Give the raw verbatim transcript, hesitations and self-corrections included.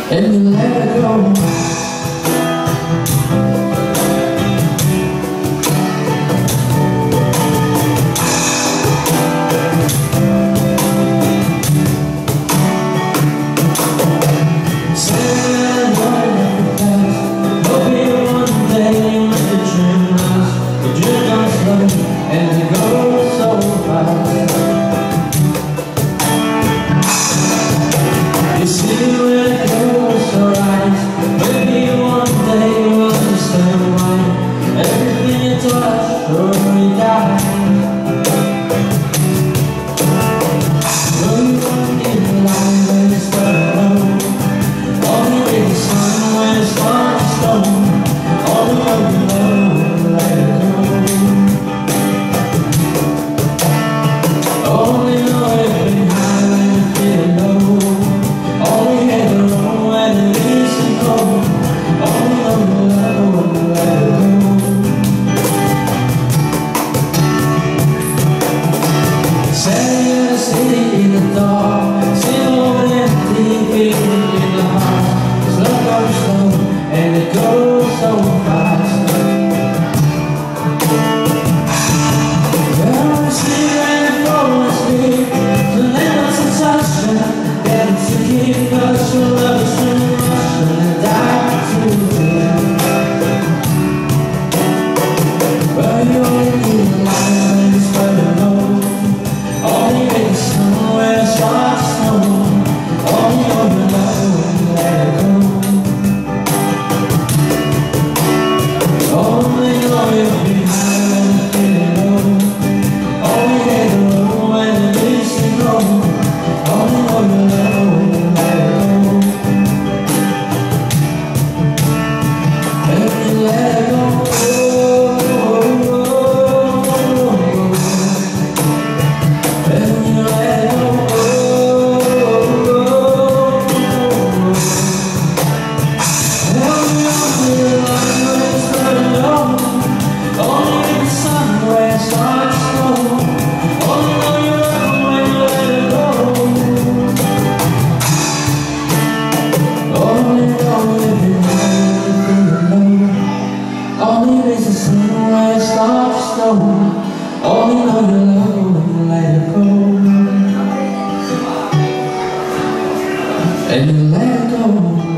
and you let it go. And it goes so fast. You see when it goes so right. Maybe one day you'll understand why everything you touch surely dies. No, you won't get the light when it's starting low. Only with the sun when it's hard to stone. Only when you know, let it go. Only know it been high when you feel low. Only hit the road when it leaves you cold. Only know you love when you let it go. Sailing in the city in the dark, sitting over empty, feeling in the heart. It's love goes slow and it goes so fast. Because your love is too much and I die too late. But you only need a light when it's burning low. Only make the sun where it's hard to snow. Only know you love when you let it go. Only know you'll be high when you're feeling low. Only hit the road when it leaves you go. Only know you love when you let it go. Only know you love when you let it go. And you let it go.